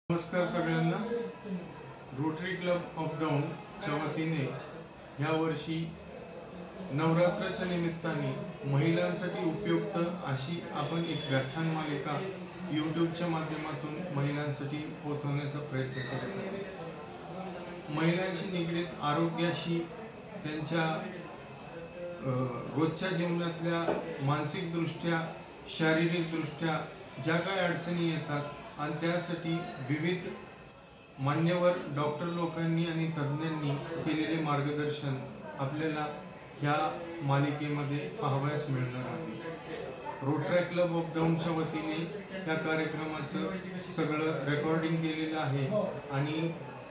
नमस्कार सगळ्यांना। Rotary Club of दौंडच्या वतीने या वर्षी नवरात्राच्या निमित्ताने महिलांसाठी उपयुक्त अशी आपण एक व्याख्यान मालिका यूट्यूबच्या माध्यमातून महिलांसाठी पोहोचवण्याचा प्रयत्न करत आहोत। महिलांशी निगडीत आरोग्याशी, त्यांच्या रोजच्या जीवनातल्या मानसिकदृष्ट्या, शारीरिकदृष्ट्या ज्या काही अडचणी येतात आणि त्यासाठी विविध मान्यवर डॉक्टर लोकांनी आणि तज्ज्ञांनी केलेले मार्गदर्शन आपल्याला ह्या मालिकेमध्ये पाहावयास मिळणार आहे। रोटरी क्लब ऑफ दौंडच्या वतीने या कार्यक्रमाचं सगळं रेकॉर्डिंग केलेलं आहे आणि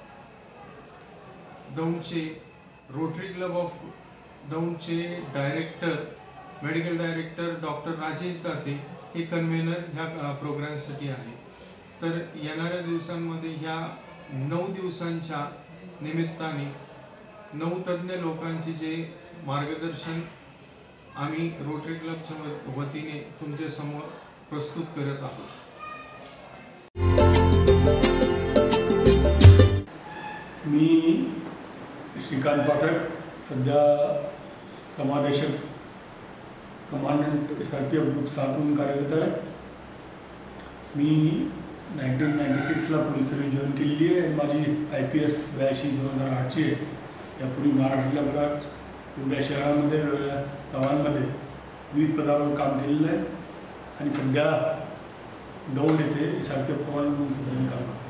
दौंडचे रोटरी क्लब ऑफ दौंडचे director, medical director doctor Rajesh Date हे कन्व्हेनर ह्या प्रोग्रामसाठी आहे। तर येणाऱ्या दिवसांमध्ये ह्या 9 दिवसांच्या निमित्ताने 9 तज्ज्ञ लोकांचे जे मार्गदर्शन आम्ही रोटरी क्लबच्या वतीने तुमच्या समोर प्रस्तुत करत आहोत। मी श्रीकांत पाठक, सध्या समादेशक कमांडंट SRPF ग्रुप 7 म्हणून कार्यरत आहे। मी 1996 ला पोलीस सर्व्हिस जॉईन केलेली आहे। माझी IPS 82/2008 आहे। यापूर्वी महाराष्ट्रातल्या बऱ्याच वेगळ्या शहरांमध्ये, वेगळ्या गावांमध्ये विविध पदावर काम केलेलं आहे आणि सध्या दौंड येथे SRPF कमांडंट म्हणून सध्या काम करतो।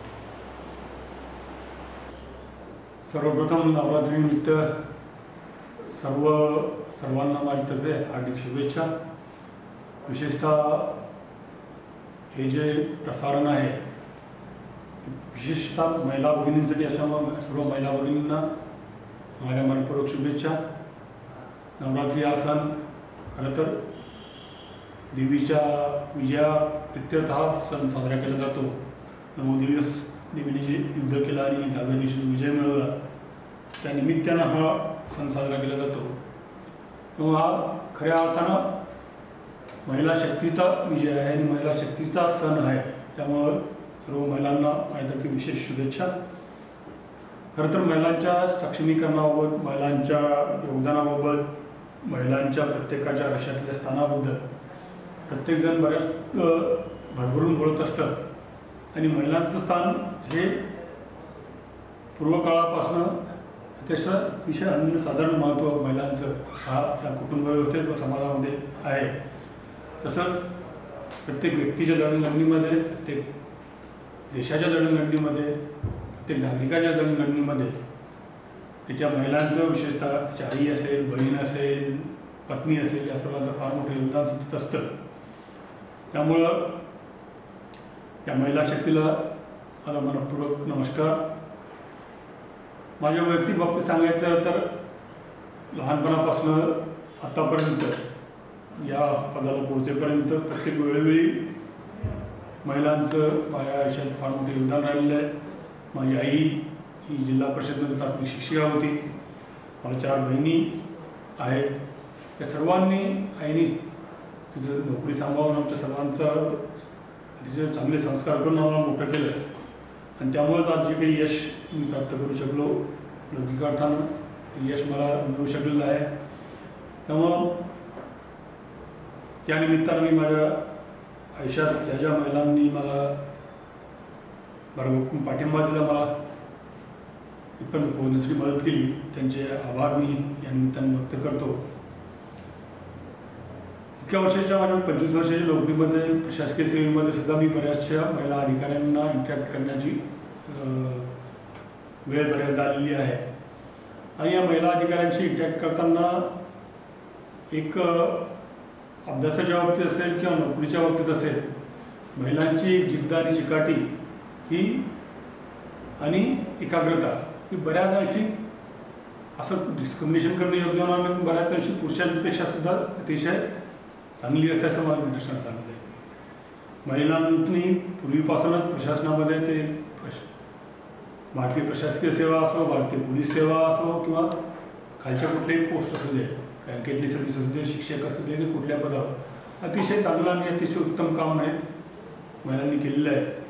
सर्वप्रथम नवरात्रीनिमित्त सर्वांना माझ्यातर्फे हार्दिक शुभेच्छा। विशेषतः हे जे प्रसारण आहे विशेषतः महिला भगिनींसाठी असल्यामुळे सर्व महिला भगिनींना माझ्या मनपूर्वक शुभेच्छा। नवरात्री हा सण खरं तर देवीच्या विजयाप्रित्यर्थ हा सण साजरा केला जातो। 9 दिवस देवीने जे युद्ध केलं आणि 10व्या दिवशी विजय मिळवला, त्या निमित्तानं हा सण साजरा केला जातो। तेव्हा हा खऱ्या अर्थानं महिला शक्तीचा विजय आहे आणि महिला शक्तीचा सण आहे। त्यामुळं सर्व महिलांना माझ्यातर्फे विशेष शुभेच्छा। खरं तर महिलांच्या सक्षमीकरणाबाबत, महिलांच्या योगदानाबाबत, महिलांच्या प्रत्येकाच्या आयुष्यातल्या स्थानाबद्दल प्रत्येकजण बऱ्याच भरभरून बोलत असतं आणि महिलांचं स्थान हे पूर्वकाळापासून अतिशय अनन्यसाधारण महत्त्व महिलांचं हा या कुटुंब व्यवस्थेत व समाजामध्ये आहे। तसंच प्रत्येक व्यक्तीच्या जडणघडणीमध्ये, प्रत्येक देशाच्या जडणघडणीमध्ये, प्रत्येक नागरिकाच्या जडणघडणीमध्ये त्याच्या महिलांचं, विशेषतः त्याची आई असेल, बहीण असेल, पत्नी असेल, या सर्वांचं फार मोठं योगदान सतत असतं। त्यामुळं या महिला शक्तीला माझा मनपूर्वक नमस्कार। माझ्या वैयक्तिक बाबतीत सांगायचं तर लहानपणापासून आतापर्यंत या पदाला पोहोचेपर्यंत प्रत्येक वेळोवेळी महिलांचं माझ्या आयुष्यात फार मोठं योगदान राहिलेलं आहे। माझी आई ही जिल्हा परिषदेमध्ये प्राथमिक शिक्षिका होती। मला 4 बहिणी आहेत। या सर्वांनी आईने तिचं नोकरी सांभाळून आमच्या सर्वांचा तिचे चांगले संस्कार करून आम्हाला मोठं केलं आणि त्यामुळेच आज जे काही यश मी प्राप्त करू शकलो, लौकिक अर्थानं यश मला मिळू शकलेलं आहे। त्यामुळं या निमित्तानं मी माझ्या आयुष्यात ज्या ज्या महिलांनी मला भरभरून पाठिंबा दिला, मला इथपर्यंत पोहोचण्यासाठी मदत केली, त्यांचे आभार मी या निमित्तानं व्यक्त करतो। इतक्या वर्षाच्या माझ्या 25 वर्षाच्या नोकरीमध्ये, प्रशासकीय सेवेमध्ये सुद्धा मी बऱ्याचशा महिला अधिकाऱ्यांना इंटरॅक्ट करण्याची वेळ बऱ्याचदा आलेली आहे आणि या महिला अधिकाऱ्यांशी इंटरॅक्ट करताना एक अभ्यासाच्या बाबतीत असेल किंवा नोकरीच्या बाबतीत असेल, महिलांची जिद्द आणि चिकाटी ही आणि एकाग्रता ही बऱ्याच अंशी, असं डिस्क्रिमिनेशन करणे योग्य होणार नाही, बऱ्याच अंशी पुरुषांपेक्षा सुद्धा अतिशय चांगली असते असं मला निदर्शनास सांगत आहे। महिलांनी पूर्वीपासूनच प्रशासनामध्ये, ते भारतीय प्रशासकीय सेवा असो, भारतीय पोलीस सेवा असो किंवा खालच्या कुठलेही पोस्ट असू दे, बँकेतली सर्व्हिस असू दे, शिक्षक असू दे, कुठल्या पदावर अतिशय चांगलं आणि अतिशय उत्तम काम आहे महिलांनी केलेलं आहे।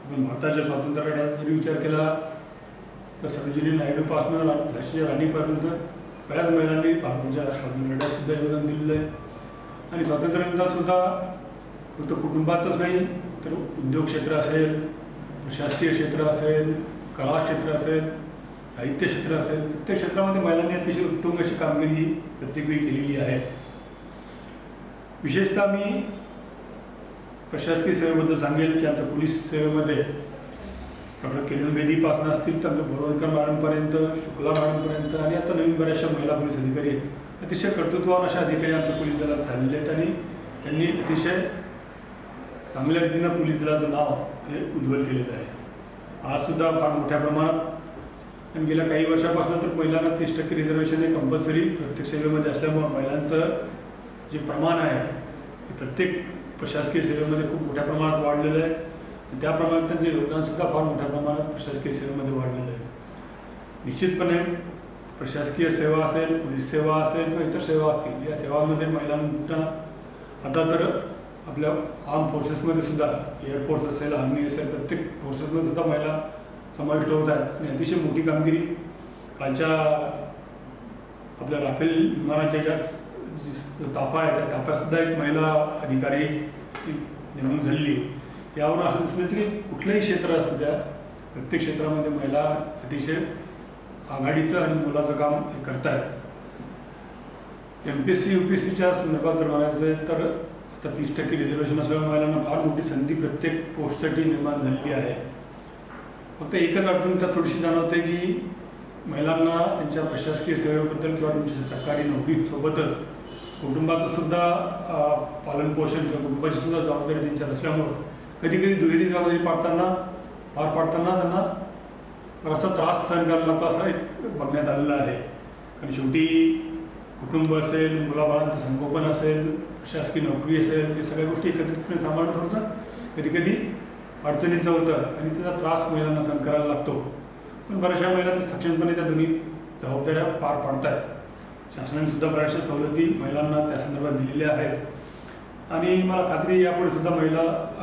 आपण भारताच्या स्वातंत्र्य लढ्याचा जरी विचार केला तर सरोजिनी नायडूपासून झाशीच्या राणीपर्यंत बऱ्याच महिलांनी भारताच्या स्वातंत्र्य लढ्यात सुद्धा योगदान दिलेलं आहे. आणि स्वातंत्र्यानंतर सुद्धा फक्त कुटुंबातच नाही तर उद्योग क्षेत्र असेल, प्रशासकीय क्षेत्र असेल, कला क्षेत्र असेल, साहित्य क्षेत्र असेल, प्रत्येक क्षेत्रामध्ये महिलांनी अतिशय उत्तम अशी कामगिरी प्रत्येक वेळी केलेली आहे. विशेषतः मी प्रशासकीय सेवेबद्दल सांगेल की आमच्या पोलीस सेवेमध्ये डॉक्टर किरण बेदीपासून असतील तर बोरवणकर मॅडमपर्यंत, शुक्ला मॅडमपर्यंत आणि आता नवीन बऱ्याचशा महिला पोलीस अधिकारी आहेत. अतिशय कर्तृत्ववान अशा अधिकारी आमच्या पोलीस दलात झालेले आहेत आणि त्यांनी अतिशय चांगल्या रीतीनं पोलीस दलाचं नाव हे उज्ज्वल केलेलं आहे. आजसुद्धा फार मोठ्या प्रमाणात आणि गेल्या काही वर्षापासून तर महिलांना 30% रिझर्वेशन हे कंपल्सरी प्रत्येक सेवेमध्ये असल्यामुळं महिलांचं जे प्रमाण आहे ते प्रत्येक प्रशासकीय सेवेमध्ये खूप मोठ्या प्रमाणात वाढलेलं आहे. त्याप्रमाणे त्यांचं योगदानसुद्धा फार मोठ्या प्रमाणात प्रशासकीय सेवेमध्ये वाढलेलं आहे. निश्चितपणे प्रशासकीय सेवा असेल, पोलीस सेवा असेल किंवा इतर सेवा असतील, या सेवांमध्ये महिलांना आता तर आपल्या आर्म फोर्सेसमध्ये सुद्धा, एअरफोर्स असेल, आर्मी असेल, प्रत्येक फोर्सेसमध्ये सुद्धा महिला समाविष्ट होत आहेत आणि अतिशय मोठी कामगिरी कालच्या आपल्या राफेल विमानाच्या ज्या ताफा आहे त्या ताफ्यातसुद्धा एक महिला अधिकारी नेमणूक झालेली. यावरून असं दिसलं तरी कुठलंही क्षेत्र असू द्या, प्रत्येक क्षेत्रामध्ये महिला अतिशय आघाडीचं आणि मोलाचं काम हे करत आहेत. MPSC UPSCच्या संदर्भात जर म्हणायचं तर आता 30% रिझर्वेशन असल्यामुळे महिलांना फार मोठी संधी प्रत्येक पोस्टसाठी निर्माण झालेली आहे. फक्त एकच अडचण त्यात थोडीशी जाणवते की महिलांना त्यांच्या प्रशासकीय सेवेबद्दल किंवा त्यांच्या सरकारी नोकरीसोबतच कुटुंबाचं सुद्धा पालनपोषण किंवा कुटुंबाची सुद्धा जबाबदारी त्यांच्यात असल्यामुळं कधी कधी दुहेरी जबाबदारी पार पाडताना त्यांना बराचसा त्रास सहन करायला लागतो असं एक बघण्यात आलेलं आहे. कारण शेवटी कुटुंब असेल, मुलाबाळांचं संगोपन असेल, प्रशासकीय नोकरी असेल, हे सगळ्या गोष्टी एकत्रितपणे सांभाळणं थोडंसं कधी कधी अडचणीचं होतं आणि त्याचा त्रास महिलांना सहन करायला लागतो. पण बऱ्याचशा महिला सक्षमपणे त्या दोन्ही जबाबदाऱ्या पार पाडत आहेत. शासनाने सुद्धा बऱ्याचशा सवलती महिलांना त्या संदर्भात दिलेल्या आहेत आणि मला खात्री यापुढे सुद्धा महिला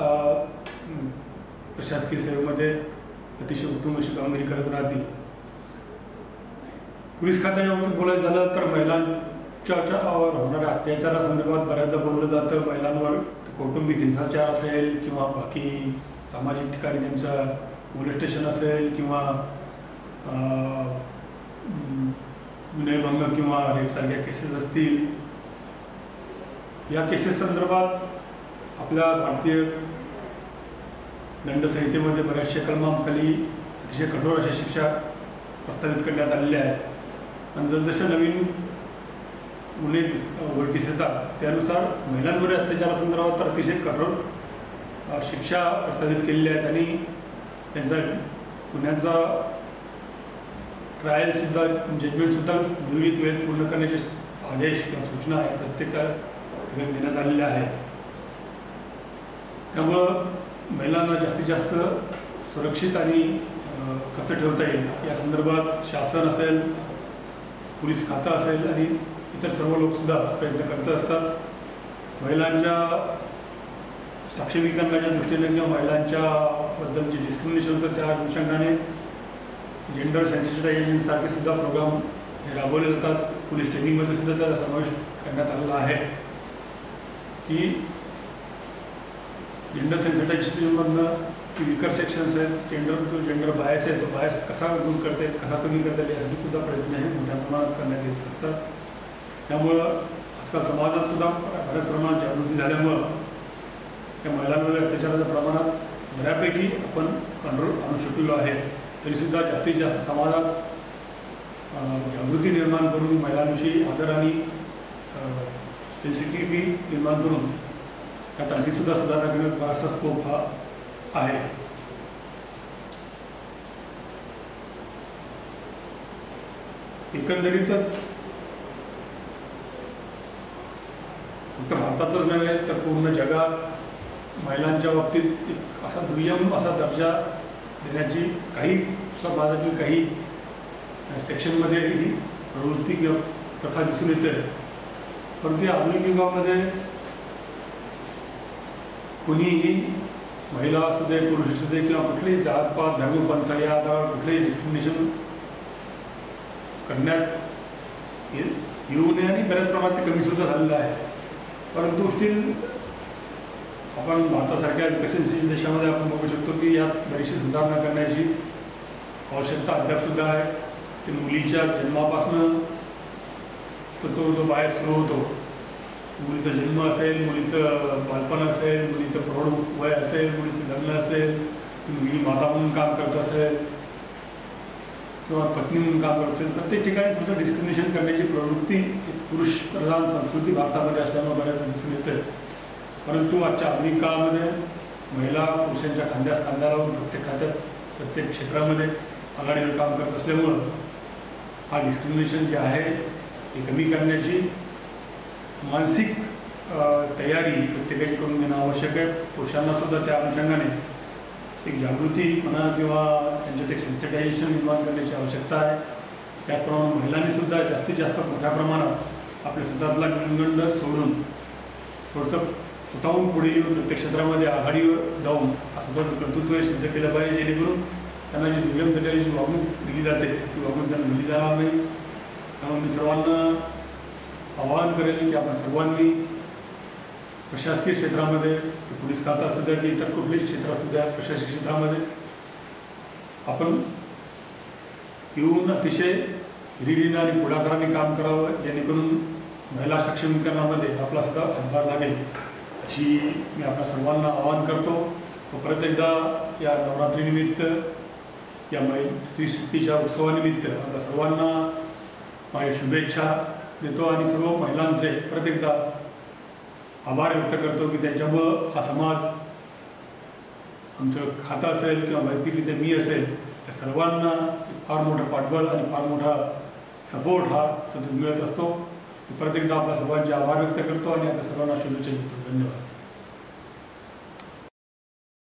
प्रशासकीय सेवेमध्ये अतिशय उत्तम अशी कामगिरी करत राहतील. पोलीस खात्याच्या बाबतीत बोलायचं झालं तर महिलांच्या होणाऱ्या अत्याचारासंदर्भात बऱ्याचदा बोललं जातं. महिलांवर कौटुंबिक हिंसाचार असेल किंवा बाकी सामाजिक ठिकाणी त्यांचं पोलीस स्टेशन असेल किंवा गुन्हेभंग किंवा रेपसारख्या केसेस असतील, या केसेस संदर्भात आपल्या भारतीय दंडसंहितेमध्ये बऱ्याचशा कलमांखाली अतिशय कठोर अशा शिक्षा प्रस्तावित करण्यात आलेल्या आहेत आणि जसजशा नवीन गुन्हे उघडकीस येतात त्यानुसार महिलांवरील अत्याचारासंदर्भात तर अतिशय कठोर शिक्षा प्रस्तावित केलेल्या आहेत आणि त्यांचा गुन्ह्याचा ट्रायलसुद्धा, जजमेंटसुद्धा नियोजित वेळेत पूर्ण करण्याचे आदेश किंवा सूचना प्रत्येक देण्यात आलेल्या आहेत. त्यामुळं महिलांना जास्तीत जास्त सुरक्षित आणि कसं ठेवता येईल या संदर्भात शासन असेल, पोलीस खातं असेल आणि इतर सर्व लोकसुद्धा प्रयत्न करत असतात. महिलांच्या सक्षमीकरणाच्या दृष्टीने किंवा महिलांच्याबद्दल जे डिस्क्रिमिनेशन होतं त्या अनुषंगाने जेंडर सेन्सिटायझेशनसारखे सुद्धा प्रोग्राम हे राबवले जातात. पोलीस ट्रेनिंगमध्ये सुद्धा त्याचा समावेश करण्यात आलेला आहे की जेंडर सेन्सिटायझेशनमधनं की विकर सेक्शन्स आहेत, जेंडर बायस आहे, तो बायस कसा दूर करता येईल, कसा कमी करता येईल यासाठी सुद्धा प्रयत्न हे मोठ्या प्रमाणात करण्यात येत असतात. त्यामुळं आजकाल समाजात सुद्धा बऱ्याच प्रमाणात जागृती झाल्यामुळं त्या महिलांवर अत्याचाराच्या प्रमाणात बऱ्यापैकी आपण कंट्रोल आणू शकलेलो आहे. तरीसुद्धा जास्तीत जास्त समाजात जागृती निर्माण करून महिलांविषयी आदर आणि सेन्सिटिव्हिटी निर्माण करून त्यात आणखीसुद्धा सुधारणा करण्यात बराचसा स्कोप हा आहे. एकंदरीतच फक्त भारतातच नव्हे तर पूर्ण जगात महिलांच्या बाबतीत एक असा दुय्यम असा दर्जा देण्याची काही समाजातील काही सेक्शनमध्ये ही प्रवृत्ती किंवा प्रथा दिसून येते. परंतु या आधुनिक युगामध्ये कुणीही महिला असू दे, पुरुष असू दे किंवा कुठलेही जातपात धर्मपंथ या आधारावर कुठलेही डिस्क्रिमिनेशन करण्यात येऊ नये आणि बऱ्याच प्रमाणात ते कमी सुद्धा झालेलं आहे. परंतु स्टील आपण भारतासारख्या विकसनशील देशामध्ये आपण बघू शकतो की यात बरीचशी सुधारणा करण्याची आवश्यकता अद्यापसुद्धा आहे. की मुलीच्या जन्मापासून तो जो बाहेर सुरू होतो, मुलीचा जन्म असेल, मुलीचं बालपण असेल, मुलीचं प्रौढ वय असेल, मुलीचं लग्न असेल, मुलगी माता म्हणून काम करत असेल किंवा पत्नी म्हणून काम करत असेल, प्रत्येक ठिकाणी थोडंसं डिस्क्रिमिनेशन करण्याची प्रवृत्ती पुरुष प्रधान संस्कृती भारतामध्ये असल्यामुळे बऱ्याच दिसून येते. परंतु आजच्या आधुनिक काळामध्ये महिला पुरुषांच्या खांद्यास खांदा लावून प्रत्येक खात्यात प्रत्येक क्षेत्रामध्ये आघाडीवर काम करत असल्यामुळं हा डिस्क्रिमिनेशन जे आहे हे कमी करण्याची मानसिक तयारी प्रत्येकाची करून घेणं आवश्यक आहे. पुरुषांना सुद्धा त्या अनुषंगाने एक जागृती म्हणा किंवा त्यांच्यात एक सेन्सिटायझेशन निर्माण करण्याची आवश्यकता आहे. त्याचप्रमाणे महिलांनी सुद्धा जास्तीत जास्त मोठ्या प्रमाणात आपल्या स्वतःतला न्यूनगंड सोडून थोडंसं स्वतःहून पुढे येऊन प्रत्येक क्षेत्रामध्ये आघाडीवर जाऊन स्वतःचं कर्तृत्व सिद्ध केलं पाहिजे, जेणेकरून त्यांना जी दुर्गम दर्जाची वागणूक दिली जाते ती वागणूक त्यांना दिली जाणार नाही. त्यामुळे मी सर्वांना आवाहन करेल की आपण सर्वांनी प्रशासकीय क्षेत्रामध्ये, पोलीस खातं असू द्या की इतर कुठलेही क्षेत्र असू द्या, प्रशासकीय क्षेत्रामध्ये आपण येऊन अतिशय हिरिरीनं आणि पुढाकाराने काम करावं, जेणेकरून महिला सक्षमीकरणामध्ये आपला सुद्धा हातभार लागेल अशी मी आपल्या सर्वांना आवाहन करतो. व परत एकदा या नवरात्रीनिमित्त, या स्त्री शक्तीच्या उत्सवानिमित्त आपल्या सर्वांना माझ्या शुभेच्छा देतो आणि सर्व महिलांचे परत एकदा आभार व्यक्त करतो की त्यांच्यामुळं हा समाज, आमचं खातं असेल किंवा वैयक्तिकरित्या मी असेल, त्या सर्वांना फार मोठं पाठबळ आणि फार मोठा सपोर्ट हा सतत मिळत असतो. परत एकदा आपल्या सर्वांचे आभार व्यक्त करतो आणि आपल्या सर्वांना शुभेच्छा देतो. धन्यवाद.